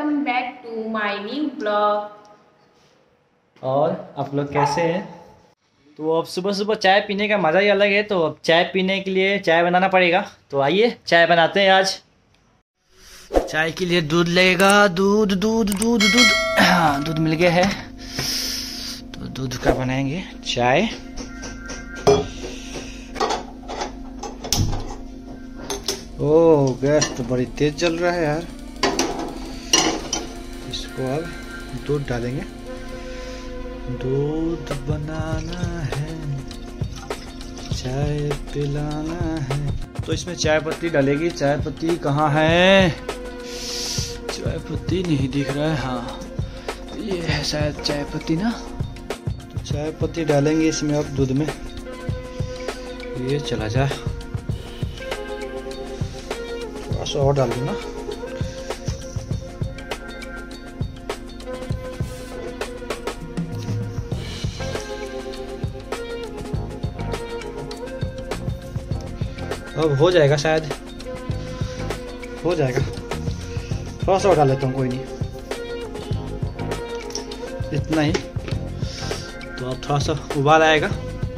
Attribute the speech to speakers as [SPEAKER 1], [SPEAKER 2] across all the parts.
[SPEAKER 1] Welcome back to my new blog.
[SPEAKER 2] और आप लोग कैसे हैं? तो अब सुबह सुबह चाय पीने का मज़ा ही अलग है। तो अब चाय पीने के लिए चाय बनाना पड़ेगा। तो आइए चाय बनाते हैं। आज चाय के लिए दूध लगेगा। दूध दूध दूध दूध हाँ, दूध मिल गया है तो दूध का बनाएंगे चाय। ओह, गैस तो बड़ी तेज जल रहा है यार। इसको अब दूध डालेंगे। दूध बनाना है, चाय पिलाना है। तो इसमें चाय पत्ती डालेगी। चाय पत्ती कहाँ है? चाय पत्ती नहीं दिख रहा है। हाँ, ये है शायद चाय पत्ती ना। तो चाय पत्ती डालेंगे इसमें अब दूध में। ये चला जा, थोड़ा सा और डाल दूँ ना। अब हो जाएगा, शायद हो जाएगा। थोड़ा सा और डाल लेता हूँ, कोई नहीं, इतना ही। तो अब थोड़ा सा उबाल आएगा।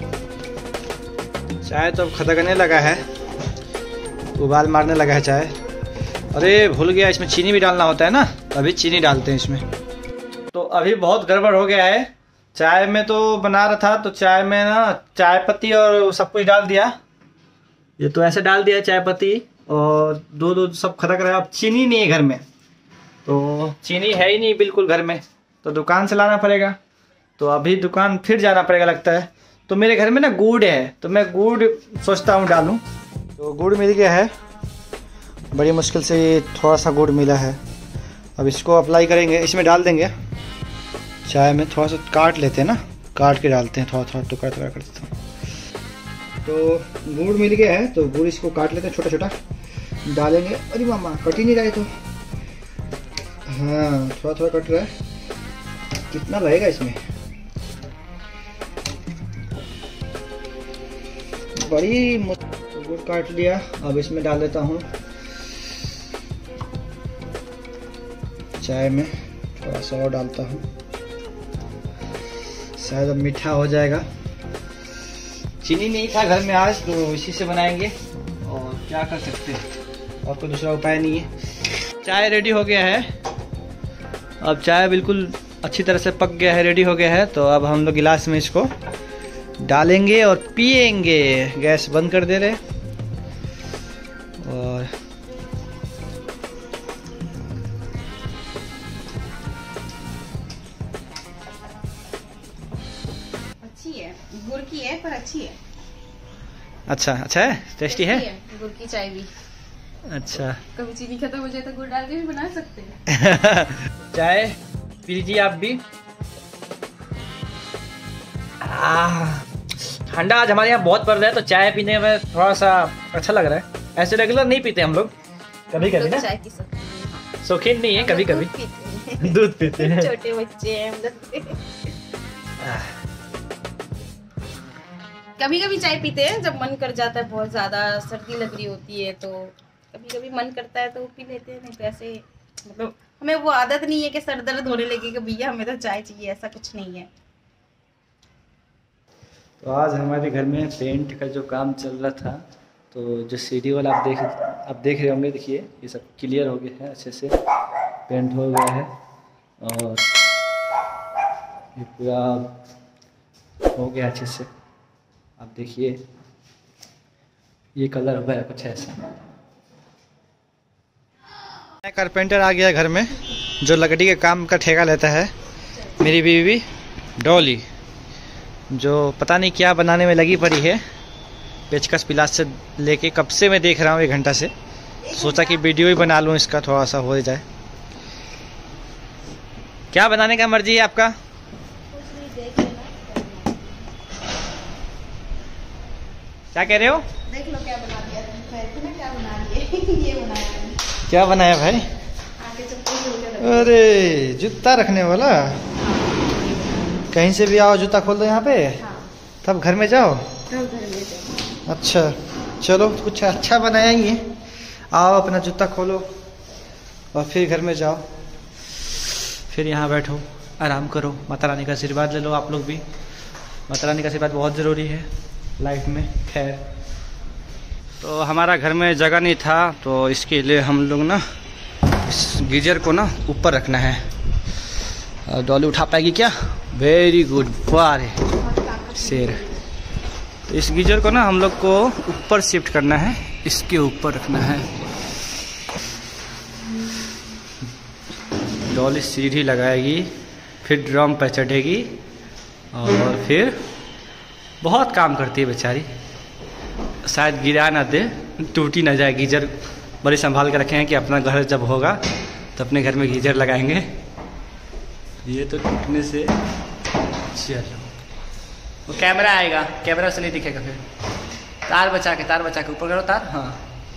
[SPEAKER 2] चाय तो अब खदकने लगा है, उबाल मारने लगा है चाय। अरे भूल गया, इसमें चीनी भी डालना होता है ना। अभी चीनी डालते हैं इसमें। तो अभी बहुत गड़बड़ हो गया है। चाय में तो बना रहा था, तो चाय में ना चाय पत्ती और सब कुछ डाल दिया। ये तो ऐसे डाल दिया चाय पत्ती और दूध सब खदक रहा है। अब चीनी नहीं है घर में, तो चीनी है ही नहीं बिल्कुल घर में, तो दुकान से लाना पड़ेगा। तो अभी दुकान फिर जाना पड़ेगा लगता है। तो मेरे घर में ना गुड़ है, तो मैं गुड़ सोचता हूँ डालूँ। तो गुड़ मिल गया है, बड़ी मुश्किल से ये थोड़ा सा गुड़ मिला है। अब इसको अप्लाई करेंगे, इसमें डाल देंगे। चाय में थोड़ा सा काट लेते हैं ना, काट के डालते हैं, थोड़ा थोड़ा टुकड़ा टुकड़ा कर देते हैं। तो गुड़ मिल गया है, तो गुड़ इसको काट लेते हैं, छोटा छोटा डालेंगे। अरे मामा, कट ही नहीं रहा है। तो हाँ, थोड़ा थोड़ा कट रहा है। कितना लगेगा इसमें? बड़ी गुड़ काट लिया। अब इसमें डाल देता हूँ चाय में, थोड़ा सा और डालता हूँ, शायद अब मीठा हो जाएगा। चीनी नहीं था घर में आज, तो इसी से बनाएंगे। और क्या कर सकते हैं, और कोई दूसरा उपाय नहीं है। चाय रेडी हो गया है। अब चाय बिल्कुल अच्छी तरह से पक गया है, रेडी हो गया है। तो अब हम लोग गिलास में इसको डालेंगे और पिएंगे। गैस बंद कर दे रहे। और
[SPEAKER 1] अच्छी है, गुड़ की है पर अच्छी है।
[SPEAKER 2] अच्छा है, टेस्टी है
[SPEAKER 1] गुड़ की चाय भी।
[SPEAKER 2] अच्छा,
[SPEAKER 1] कभी चीनी खत्म हो जाए तो गुड़ डाल के भी बना सकते हैं।
[SPEAKER 2] चाय पी लीजिए आप भी। ठंडा आज हमारे यहाँ बहुत पड़ रहा है, तो चाय पीने में थोड़ा सा अच्छा लग रहा है। ऐसे रेगुलर नहीं पीते हम लोग, कभी कभी ना।
[SPEAKER 1] चाय की
[SPEAKER 2] शौकीन नहीं है, कभी कभी दूध पीते हैं।
[SPEAKER 1] छोटे बच्चे हैं हम लोग। कभी कभी चाय पीते हैं जब मन कर जाता है, बहुत ज्यादा सर्दी लग रही होती है, तो कभी कभी मन करता है तो पी लेते हैं। नहीं तो ऐसे मतलब हमें वो आदत नहीं है कि सर दर्द होने लगे कि भैया हमें तो चाय चाहिए, ऐसा कुछ नहीं है।
[SPEAKER 2] तो आज हमारे घर में पेंट का जो काम चल रहा था, तो जो सीढ़ी वाला आप देख रहे होंगे, देखिए ये सब क्लियर हो गया है, अच्छे से पेंट हो गया है। और ये पूरा हो गया अच्छे से। आप देखिए ये कलर हो गया कुछ ऐसा। कारपेंटर आ गया घर में, जो लकड़ी के काम का ठेका लेता है। मेरी बीवी डॉली, जो पता नहीं क्या बनाने में लगी पड़ी है। पेचकस पिलास से लेके कब से मैं देख रहा हूँ, 1 घंटा से। सोचा कि वीडियो ही बना लूँ इसका, थोड़ा सा हो जाए। क्या बनाने का मर्जी है आपका? क्या कह रहे हो?
[SPEAKER 1] देख लो क्या बना दिया तुमने, क्या बना दिया। ये बनाया है।
[SPEAKER 2] क्या बनाया भाई?
[SPEAKER 1] आगे चप्पल।
[SPEAKER 2] अरे जूता रखने वाला। कहीं से भी आओ, जूता खोल दो यहाँ पे।
[SPEAKER 1] हाँ।
[SPEAKER 2] तब घर में जाओ।
[SPEAKER 1] तब घर में जाओ।
[SPEAKER 2] अच्छा चलो, कुछ अच्छा बनाएंगे। आओ अपना जूता खोलो और फिर घर में जाओ। फिर यहाँ बैठो, आराम करो, माता रानी का आशीर्वाद ले लो। आप लोग भी, माता रानी का आशीर्वाद बहुत ज़रूरी है लाइफ में। खैर, तो हमारा घर में जगह नहीं था, तो इसके लिए हम लोग ना इस गीजर को ना ऊपर रखना है। डॉली उठा पाएगी क्या? वेरी गुड, वाह रे शेर। तो इस गीजर को ना हम लोग को ऊपर शिफ्ट करना है, इसके ऊपर रखना है। डॉली सीढ़ी लगाएगी, फिर ड्रम पर चढ़ेगी और फिर बहुत काम करती है बेचारी। शायद गिरा ना दे, टूटी ना जाए। गीजर बड़ी संभाल कर रखे हैं कि अपना घर जब होगा तो अपने घर में गीजर लगाएंगे। ये तो टूटने से, चलो वो कैमरा आएगा, कैमरा से नहीं दिखेगा। फिर तार बचा के ऊपर करो तार। हाँ,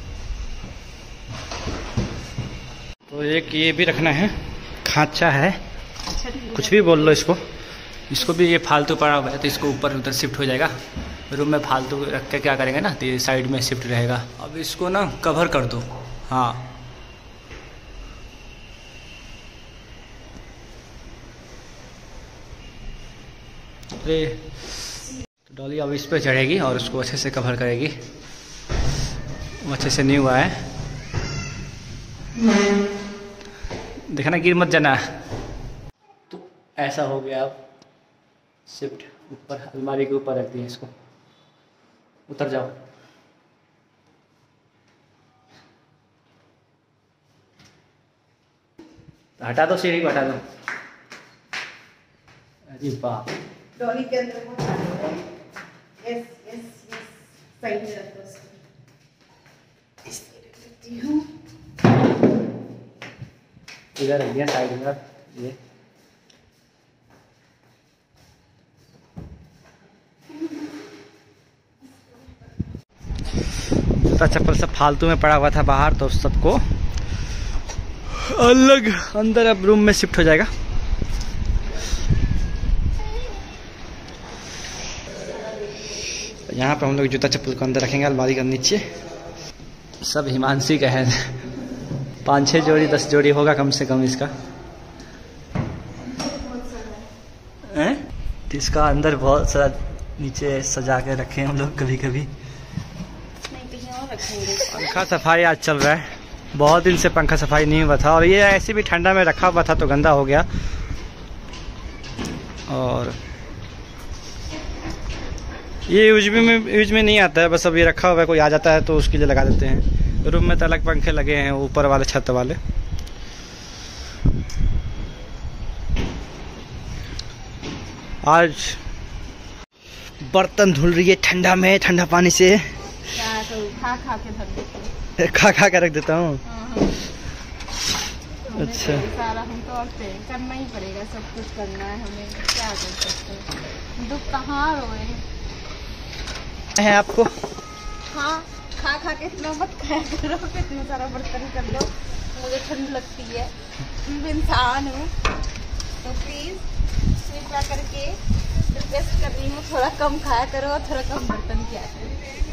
[SPEAKER 2] तो एक ये भी रखना है, खांचा है, कुछ भी बोल लो इसको। इसको भी ये फालतू पड़ा हुआ है तो इसको ऊपर उधर शिफ्ट हो जाएगा। रूम में फालतू रख के क्या करेंगे ना, तो ये साइड में शिफ्ट रहेगा। अब इसको ना कवर कर दो। हाँ, अरे तो डॉली अब इस पे चढ़ेगी और उसको अच्छे से कवर करेगी। वो अच्छे से नहीं हुआ है, देखना गिर मत जाना। तो ऐसा हो गया। अब शिफ्ट ऊपर, अलमारी के ऊपर रख दिया इसको। उतर जाओ। हटा दो, सीढ़ी को हटा दो। अरे वाह,
[SPEAKER 1] डॉली के अंदर वो यस यस यस, साइड में रख दो उसको। इस तरह रखती हूँ,
[SPEAKER 2] इधर रख दिया साइड में। ये जूता चप्पल सब फालतू में पड़ा हुआ था बाहर, तो सबको अलग अंदर अब रूम में शिफ्ट हो जाएगा। यहाँ पर हम लोग जूता चप्पल को अंदर रखेंगे, अलमारी के नीचे। सब हिमांशी का है। 5-6 जोड़ी 10 जोड़ी होगा कम से कम इसका। तो इसका अंदर बहुत सारा नीचे सजा के रखे हम लोग। कभी कभी पंखा सफाई आज चल रहा है, बहुत दिन से पंखा सफाई नहीं हुआ था, और ये ऐसे भी ठंडा में रखा हुआ था तो गंदा हो गया। और ये यूज में नहीं आता है, बस अब ये रखा हुआ है, कोई आ जाता है तो उसके लिए लगा देते हैं। रूम में तो अलग पंखे लगे हैं, ऊपर वाले छत वाले। आज बर्तन धुल रही है ठंडा में, ठंडा पानी से। खा के रख देता हूँ। अच्छा,
[SPEAKER 1] सारा हम तो करना ही पड़ेगा, सब कुछ करना है हमें, क्या कर सकते हैं। दुख कहाँ रोए
[SPEAKER 2] है आपको।
[SPEAKER 1] हाँ, खा के इतना मत खाया करो, इतना सारा बर्तन कर लो। मुझे ठंड लगती है, मैं भी इंसान हूँ, तो प्लीज कृपया करके रिक्वेस्ट कर रही हूँ, थोड़ा कम खाया करो और थोड़ा कम बर्तन किया करो।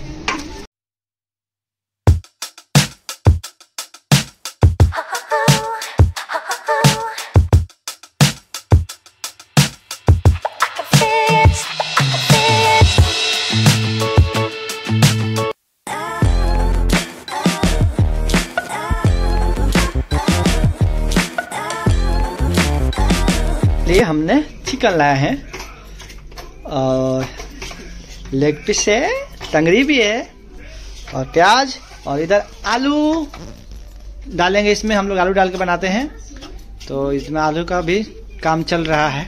[SPEAKER 2] ये हमने चिकन लाया है और लेग पीस है, टंगड़ी भी है और प्याज, और इधर आलू डालेंगे। इसमें हम लोग आलू डाल के बनाते हैं, तो इसमें आलू का भी काम चल रहा है।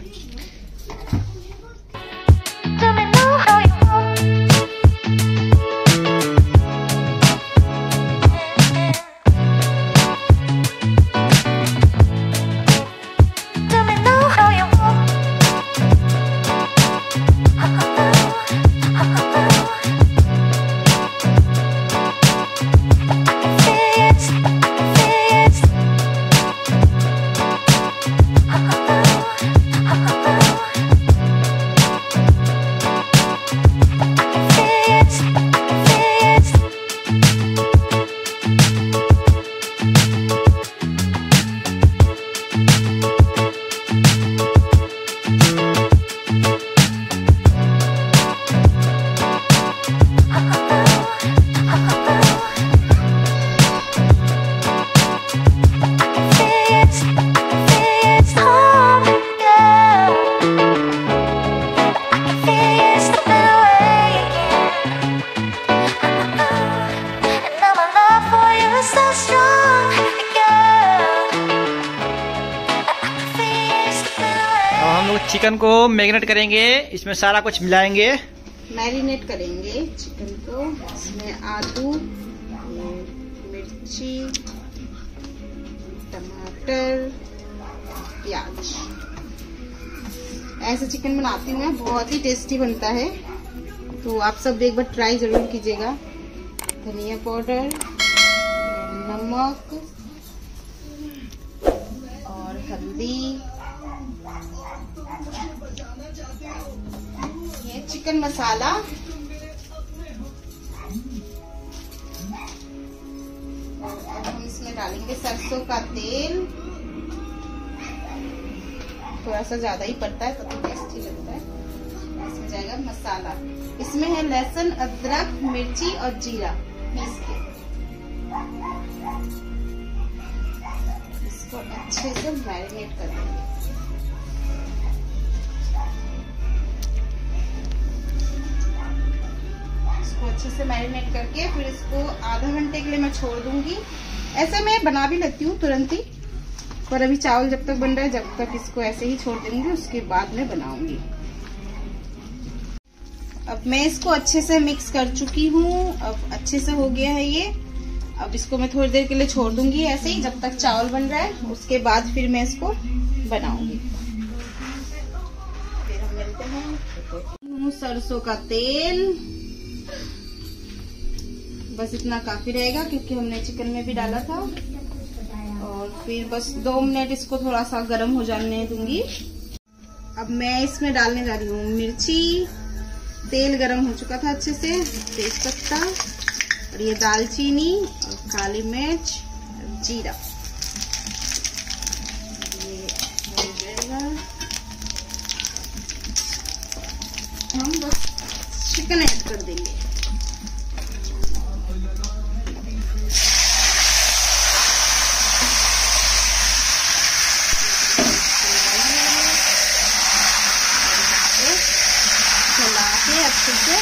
[SPEAKER 2] हम लोग चिकन को मैरिनेट करेंगे, इसमें सारा कुछ मिलाएंगे,
[SPEAKER 1] मैरिनेट करेंगे चिकन को। इसमें आलू, मिर्ची, टमाटर, प्याज। ऐसा चिकन बनाती हूँ मैं, बहुत ही टेस्टी बनता है। तो आप सब एक बार ट्राई जरूर कीजिएगा। धनिया पाउडर, नमक और हल्दी। ये चिकन मसाला, और अब हम इसमें डालेंगे सरसों का तेल। थोड़ा सा ज्यादा ही पड़ता है तो टेस्टी लगता है। इसमें जाएगा मसाला, इसमें है लहसुन, अदरक, मिर्ची और जीरा पीस के। इसको अच्छे से मैरिनेट कर देंगे। इसको अच्छे से मैरिनेट करके फिर इसको आधा घंटे के लिए मैं छोड़ दूंगी। ऐसे मैं बना भी लेती हूँ तुरंत ही, पर अभी चावल जब तक बन रहा है जब तक इसको ऐसे ही छोड़ देंगे, उसके बाद में बनाऊंगी। अब मैं इसको अच्छे से मिक्स कर चुकी हूँ, अब अच्छे से हो गया है ये। अब इसको मैं थोड़ी देर के लिए छोड़ दूंगी ऐसे ही जब तक चावल बन रहा है, उसके बाद फिर मैं इसको बनाऊंगी। फिर हम मिलते हैं। सरसों का तेल, बस इतना काफी रहेगा क्योंकि हमने चिकन में भी डाला था। और फिर बस 2 मिनट इसको थोड़ा सा गर्म हो जाने दूंगी। अब मैं इसमें डालने जा रही हूँ मिर्ची। तेल गरम हो चुका था अच्छे से, तेज पत्ता और ये दालचीनी और काली मिर्च और जीरा। ये हो जाएगा। हम बस चिकन ऐड कर देंगे। अच्छे से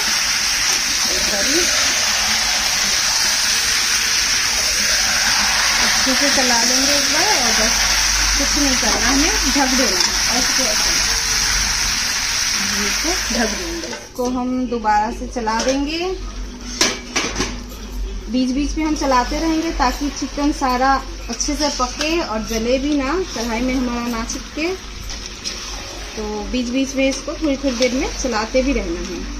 [SPEAKER 1] चला लेंगे एक बार, और बस कुछ नहीं करना, हमें ढक देना है ऐसे ऐसे। इसको ढक देंगे, इसको हम दोबारा से चला देंगे। बीच बीच में हम चलाते रहेंगे ताकि चिकन सारा अच्छे से पके और जले भी ना, कढ़ाई में हमारा ना चिपके। तो बीच बीच में इसको थोड़ी थोड़ी देर में चलाते भी रहना है।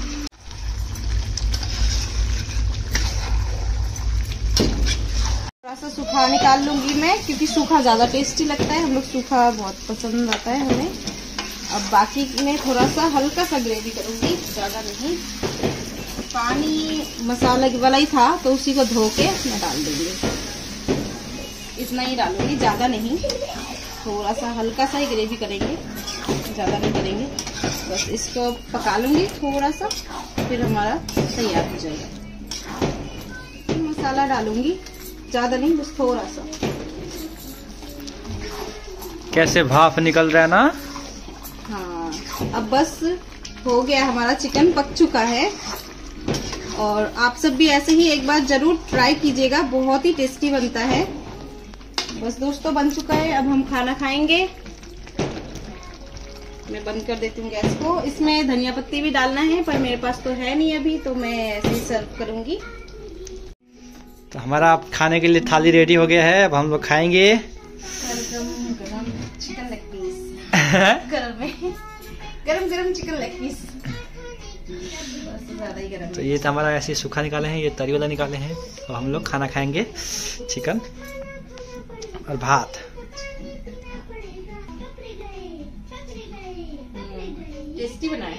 [SPEAKER 1] थोड़ा सा सूखा निकाल लूंगी मैं, क्योंकि सूखा ज्यादा टेस्टी लगता है, हम लोग सूखा बहुत पसंद आता है हमें। अब बाकी में थोड़ा सा हल्का सा ग्रेवी करूंगी, ज्यादा नहीं। पानी मसाला वाला ही था तो उसी को धो के मैं डाल दूंगी। इतना ही डालूंगी, ज्यादा नहीं, थोड़ा सा हल्का सा ही ग्रेवी करेंगे, ज्यादा नहीं करेंगे। बस इसको पका लूंगी थोड़ा सा, फिर हमारा तैयार हो जाएगा। मसाला डालूंगी, ज्यादा नहीं, बस थोड़ा सा।
[SPEAKER 2] कैसे भाप निकल रहा है ना।
[SPEAKER 1] हाँ, अब बस हो गया, हमारा चिकन पक चुका है। और आप सब भी ऐसे ही एक बार जरूर ट्राई कीजिएगा, बहुत ही टेस्टी बनता है। बस दोस्तों बन चुका है, अब हम खाना खाएंगे। मैं बंद कर देती हूँ गैस को। इसमें धनिया पत्ती भी डालना है, पर मेरे पास तो है नहीं अभी, तो मैं ऐसे ही सर्व करूंगी।
[SPEAKER 2] तो हमारा खाने के लिए थाली रेडी हो गया है, अब हम लोग खाएंगे।
[SPEAKER 1] गरम चिकन लेग पीस, गरम चिकन लेग पीस, ज्यादा ही गरम।
[SPEAKER 2] तो ये तो हमारा ऐसे सूखा निकाले हैं, ये तरी वाला निकाले हैं। तो हम लोग खाना खाएंगे, चिकन और भात।
[SPEAKER 1] टेस्टी बनाए।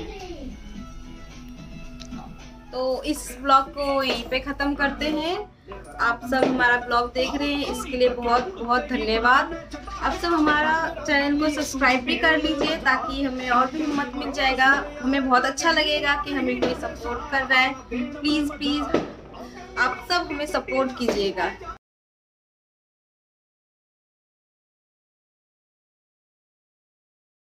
[SPEAKER 1] तो इस ब्लॉग को यहीं पे खत्म करते हैं। आप सब हमारा ब्लॉग देख रहे हैं, इसके लिए बहुत बहुत धन्यवाद। आप सब हमारा चैनल को सब्सक्राइब भी कर लीजिए, ताकि हमें और भी हिम्मत मिल जाएगा। हमें बहुत अच्छा लगेगा कि हमें कोई सपोर्ट कर रहा है। प्लीज़ प्लीज़ आप सब हमें सपोर्ट कीजिएगा।